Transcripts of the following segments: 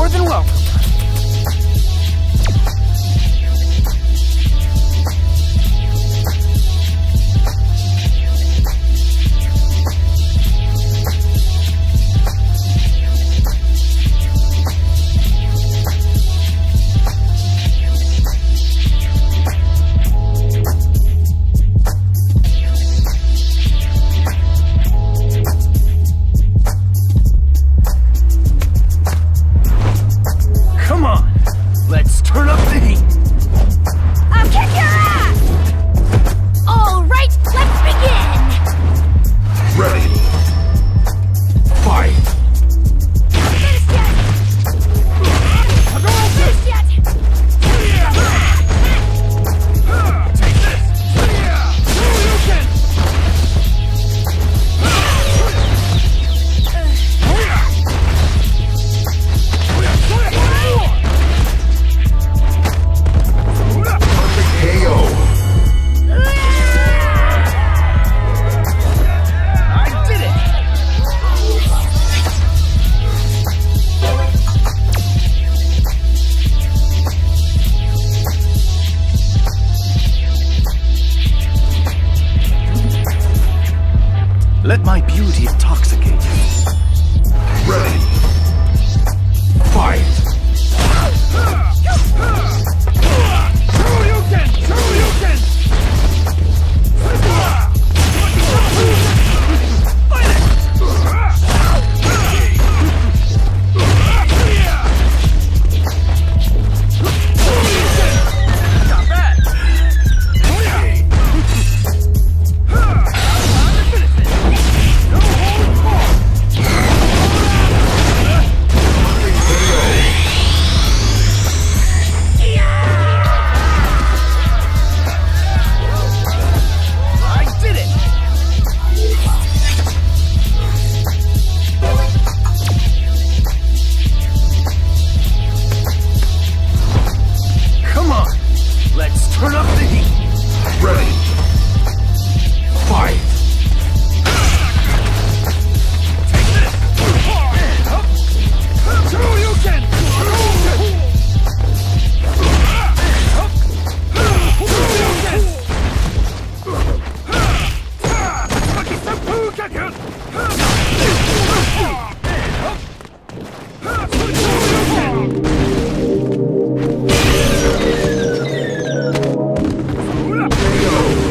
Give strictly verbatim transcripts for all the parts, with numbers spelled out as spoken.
more than welcome. Let my beauty intoxicate you. Ready. Fight! Shoryuken! Shoryuken! Fight it! Not bad! Turn up the heat. Ready. Fight. Take this. And up. Shoryuken. Shoryuken. And up. Shoryuken. Lucky Senpu Gakken. And up. Shoryuken. K O.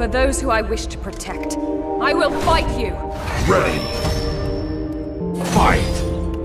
for those who I wish to protect. I will fight you! Ready. Fight.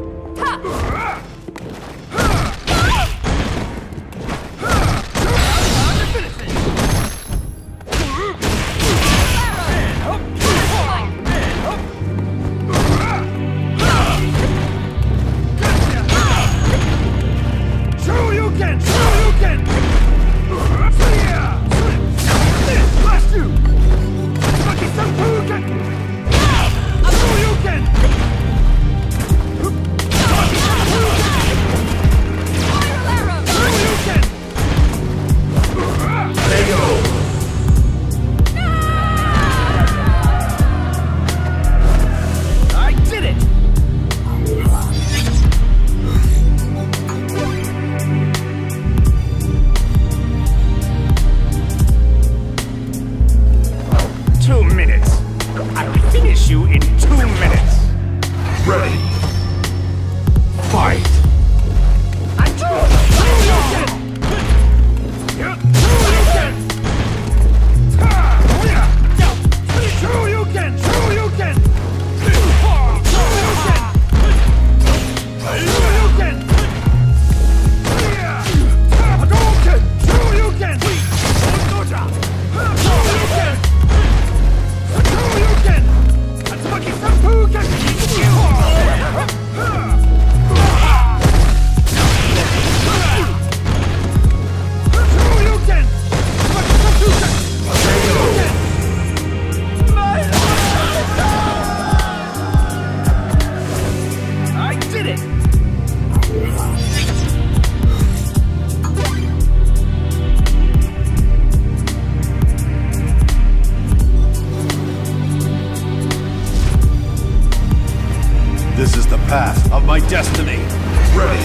This is the path of my destiny. Ready.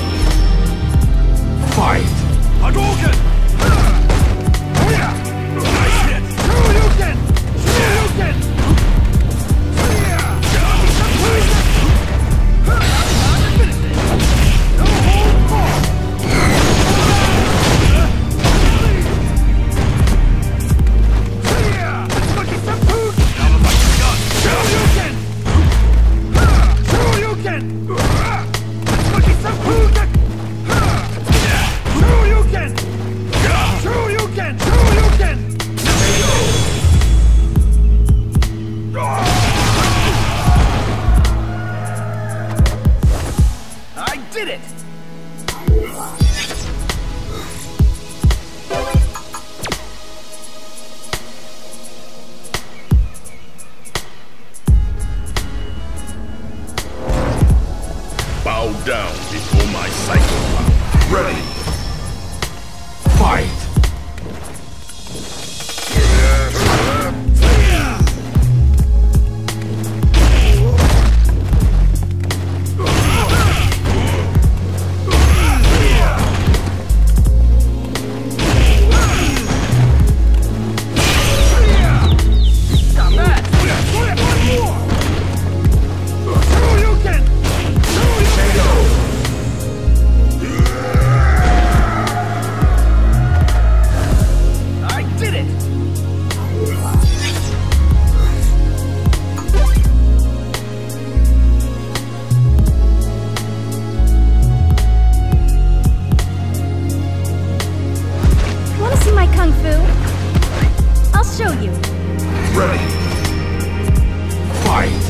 Fight. Hadouken! Nice hit! Shoryuken! Shoryuken! No hold more! Lucky Seppuku! Now the fight's begun! Shoryuken! Shoryuken! Lucky Seppuku! Shoryuken! Shoryuken! Shoryuken! I did it! Bow down before my psychopath. Ready. Fight. Ready. Fight.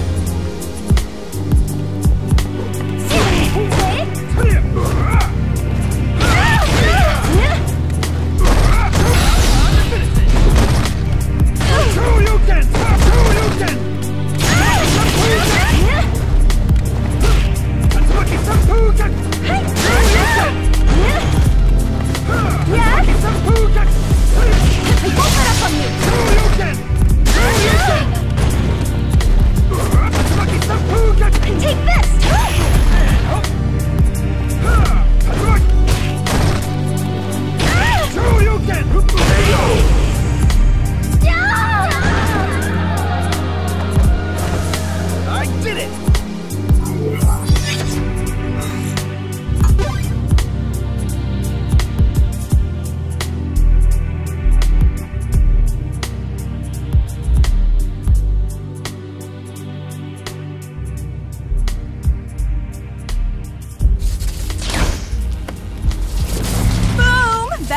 Shoryuken! Shoryuken! Lucky Seppuku! Shoryuken! Lucky Seppuku! I won't let up on you! Shoryuken! Shoryuken!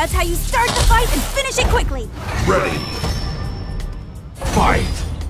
That's how you start the fight and finish it quickly! Ready. Fight!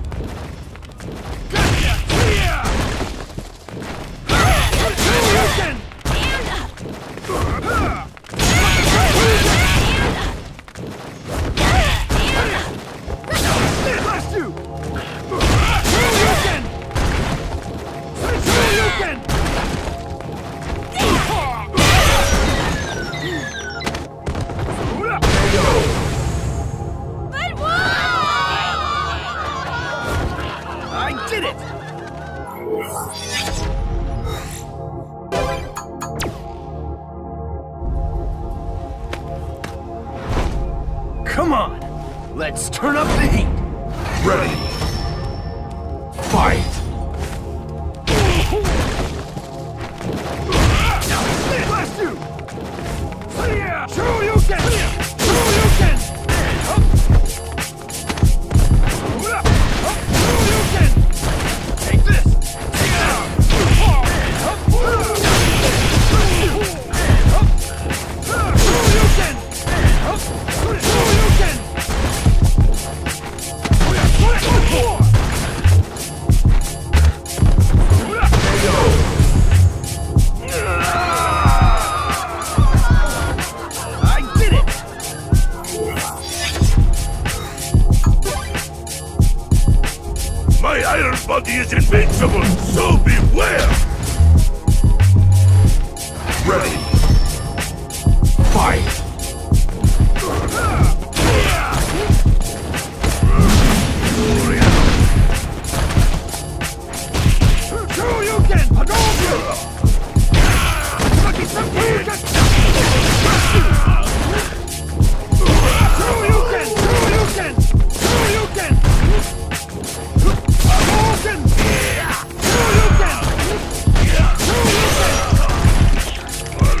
I did it! Come on! Let's turn up the heat! Ready. Fight! Blast you! True you can! True you can! True you can! Take this! Take it out! True you can! True you can! I did it! My iron body is invincible, so beware! Ready. Fight! True you can! Hadouken! Lucky some you can! True you can! True you can! True you can! Hadouken! True you can! True you can!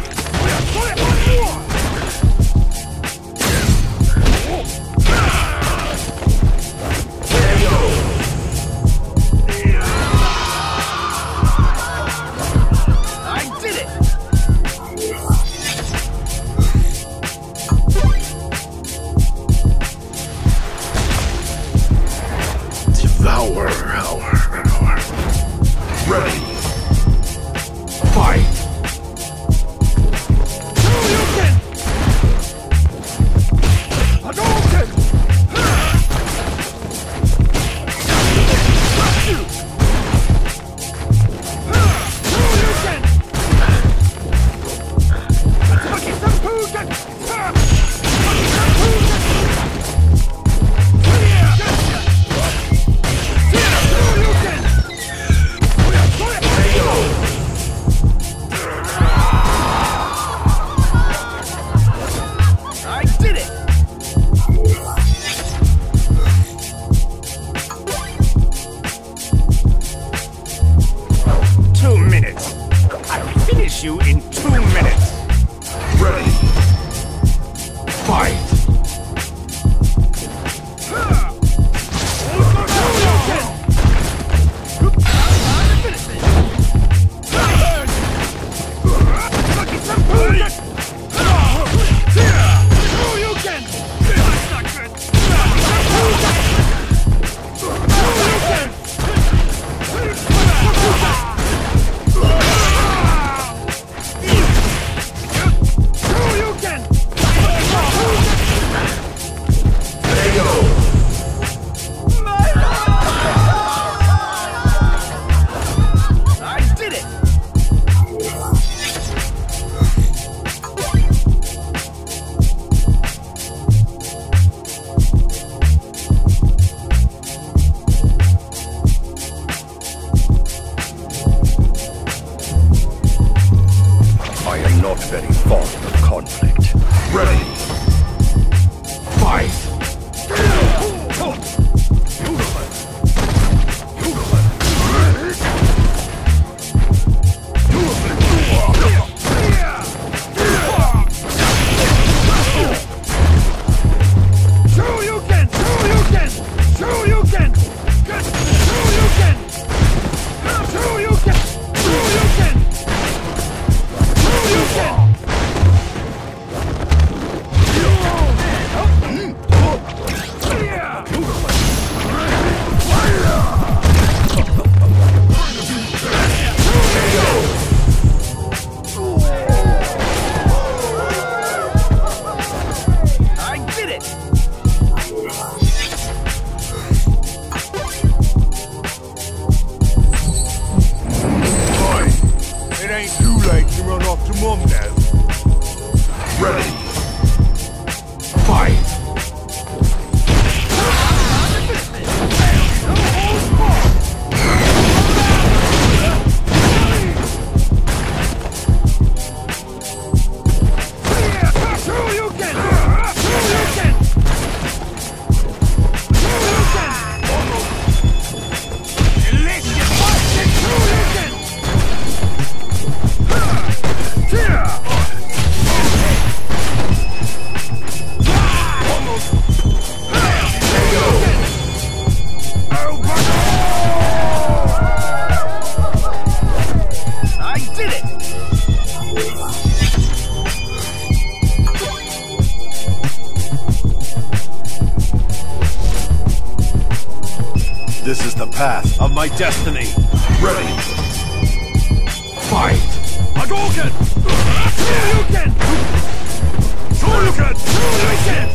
This is the path of my destiny. Ready. Fight. Hadouken! Shoryuken! Shoryuken! Shoryuken!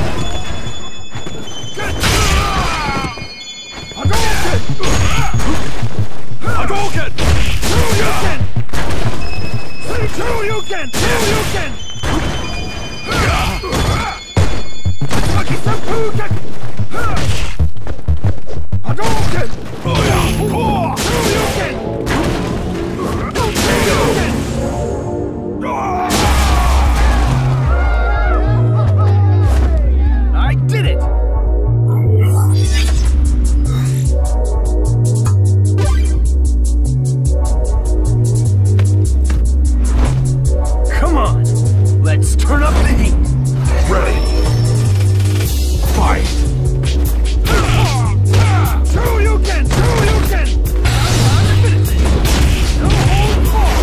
Hadouken! Hadouken! Shoryuken! Shoryuken! Shoryuken! Tatsumaki Seppuken! Hadouken! Shoryuken! I did it! Come on, let's turn up the heat. Ready. Fight. Shoryuken! Shoryuken! No hold back!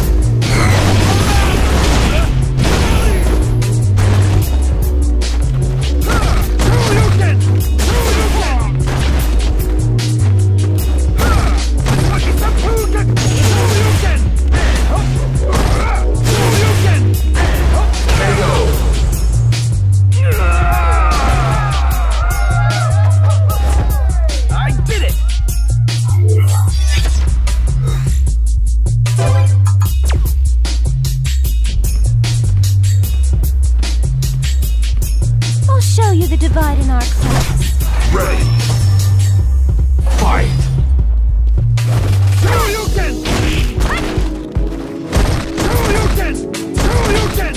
Shoryuken! Shoryuken! Tatsumaki Seppuken! Shoryuken! Shoryuken! K O. I did it! I'll show you the divide in our class. Ready. Fight. Shoryuken! Shoryuken! Shoryuken!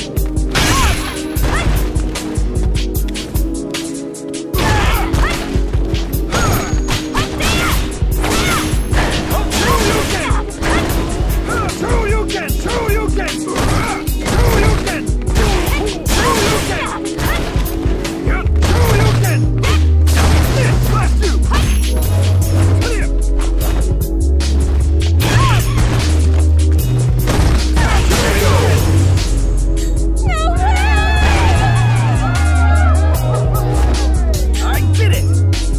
Shoryuken! Shoryuken! Shoryuken! Shoryuken! Shoryuken! This, blast you! Clear! I did it!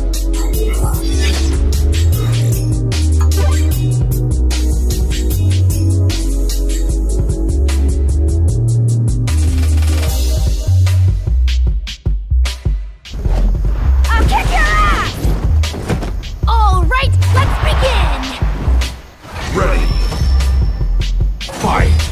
I'll kick your ass! All right, let's begin! Ready. Fight.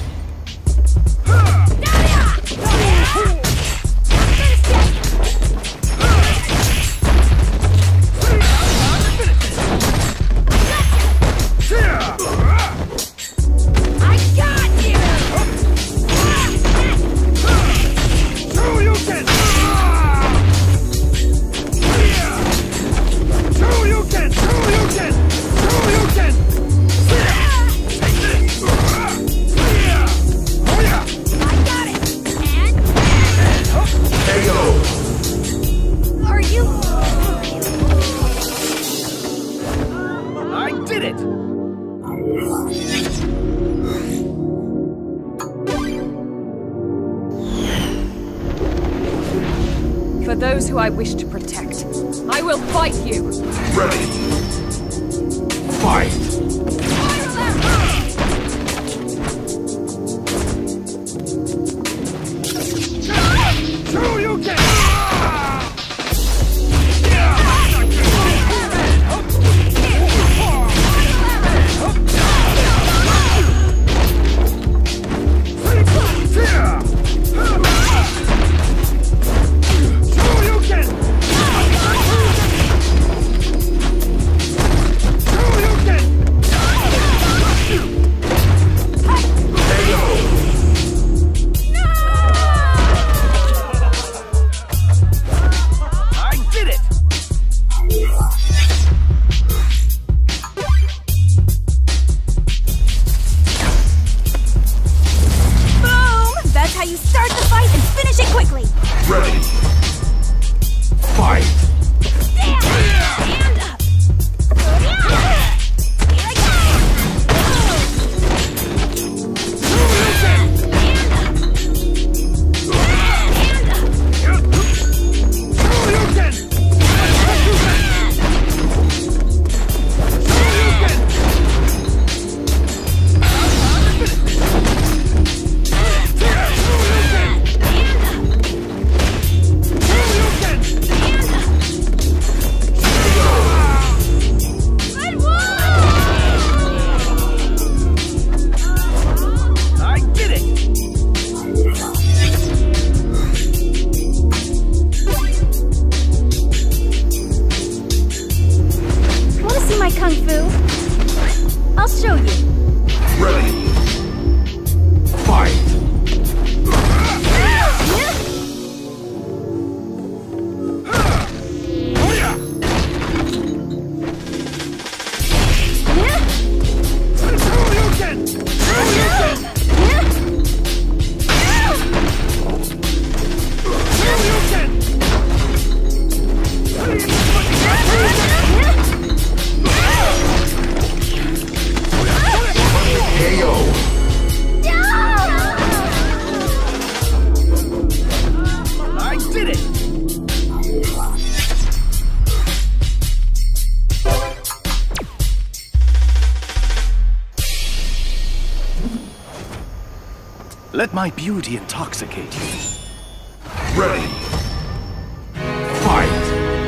I got you! Shoryuken! Shoryuken! Shoryuken! Shoryuken! Take this! Oh yeah! I got it! And? K O. Are you... I did it! For those who I wish to protect, I will fight you! Ready. Fight. Shoryuken! Shoryuken! Shoryuken! show you. Ready. Fight. Let my beauty intoxicate you. Ready. Fight.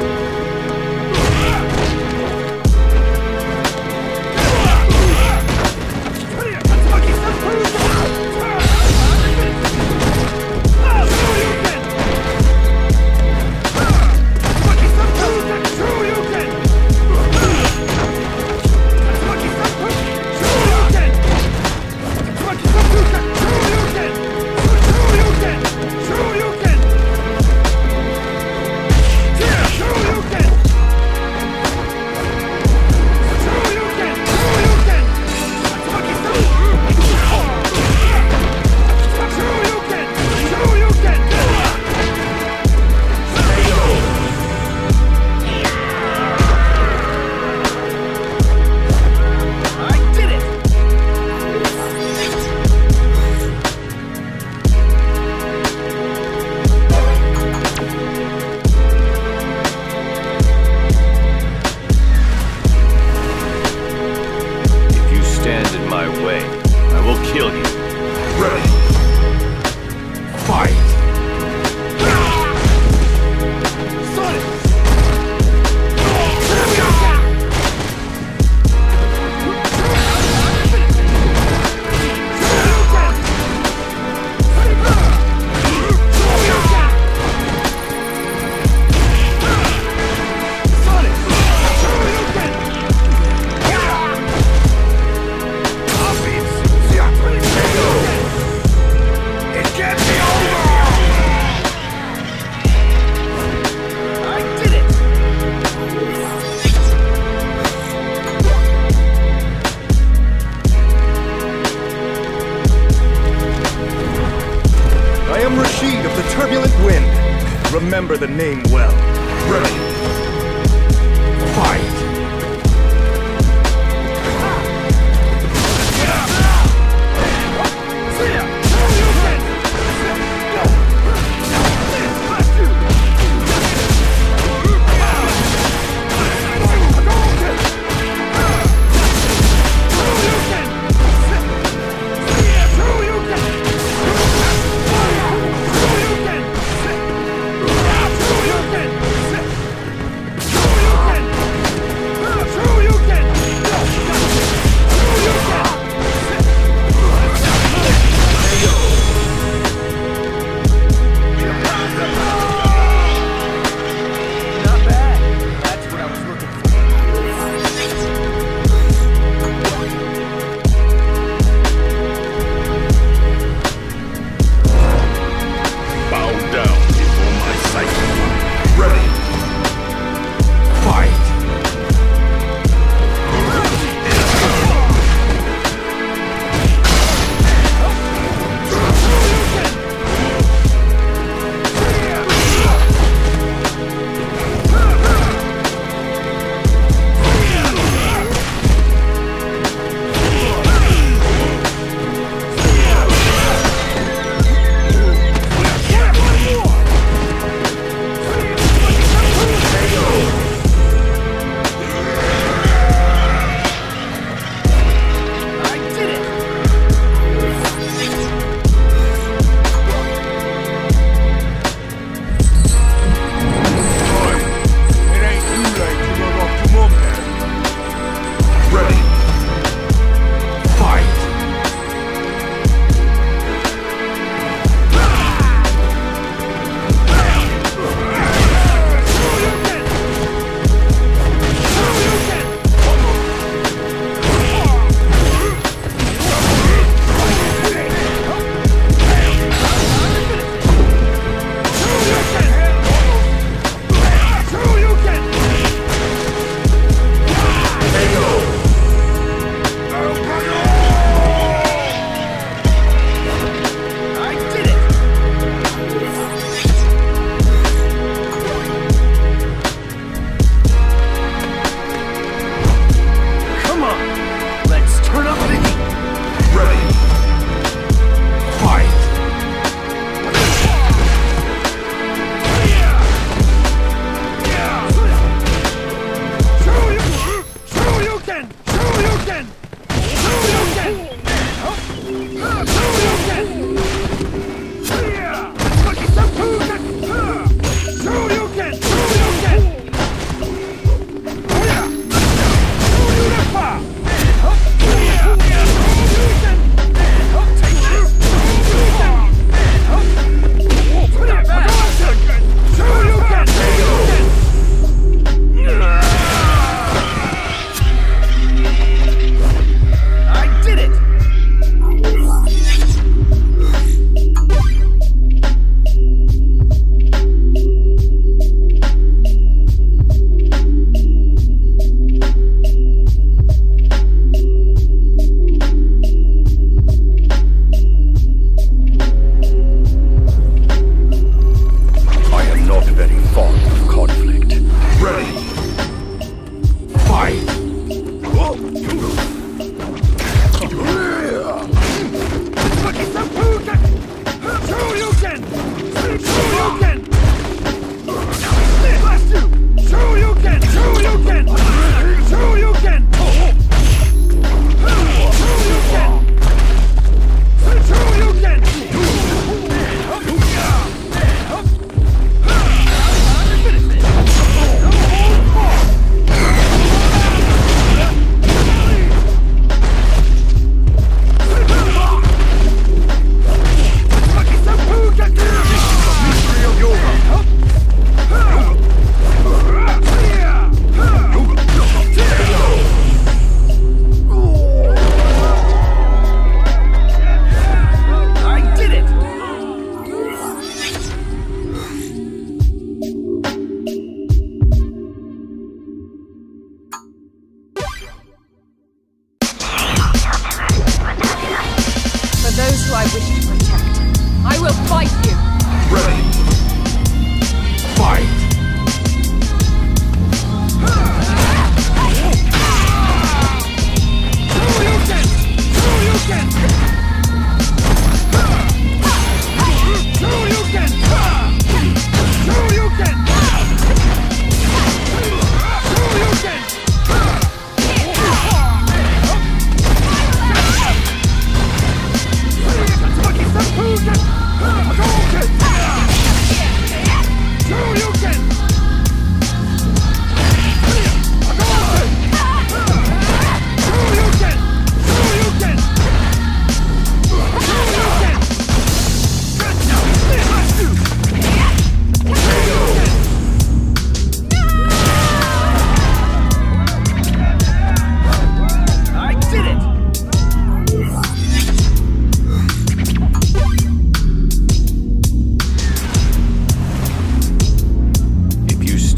Kill you. Ready. Fight. Rashid of the Turbulent Wind. Remember the name well. Ready. Fight.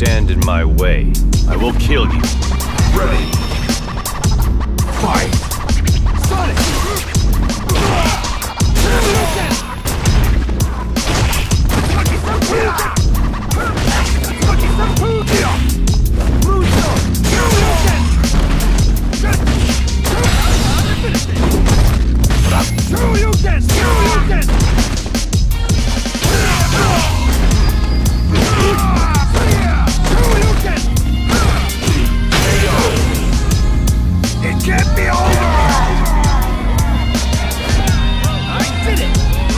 stand in my way, I will kill you. Ready. Fight. Sonic! It can't be over! I did it!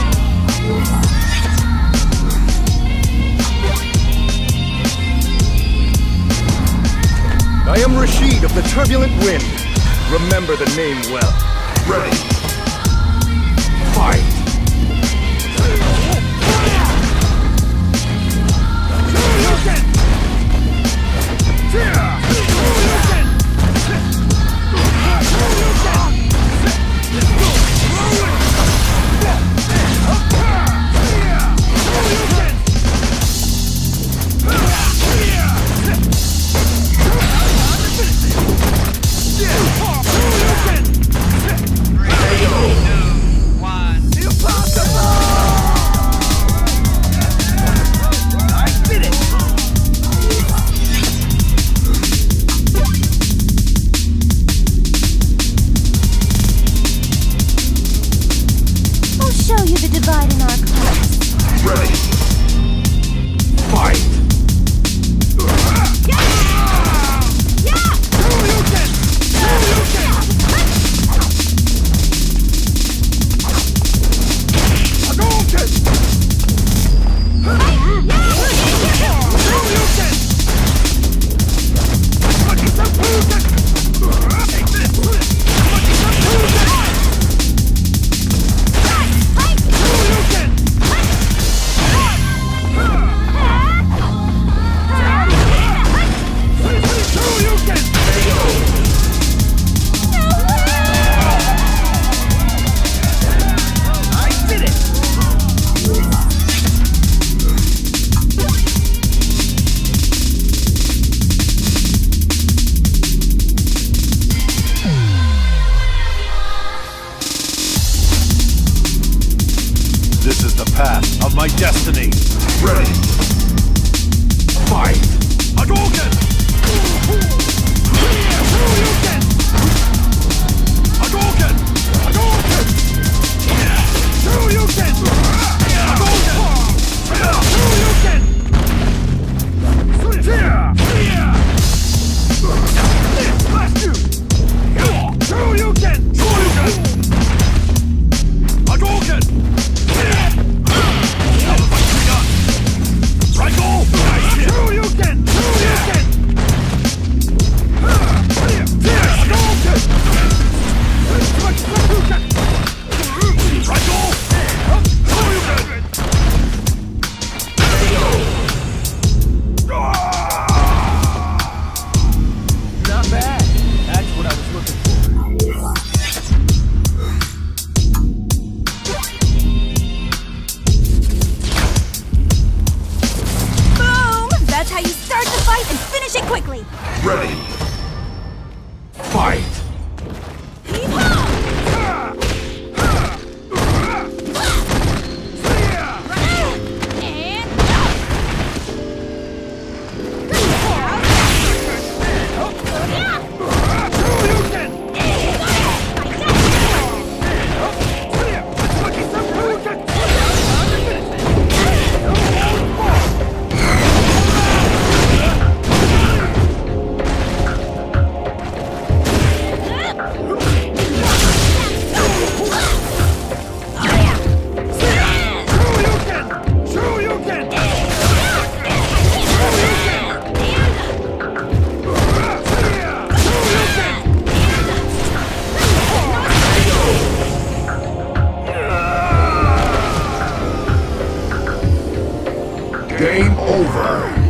I am Rashid of the Turbulent Wind. Remember the name well. Ready. Fight. Show you the divide in our class. Ready. Fight. This is the path of my destiny. Ready. Fight. Hadouken! Hadouken! Hadouken! Hadouken! Blast you! Hadouken! Hadouken! Not bad. That's what I was looking for. Boom! That's how you start the fight and finish it quickly. Ready. Fight. Game over.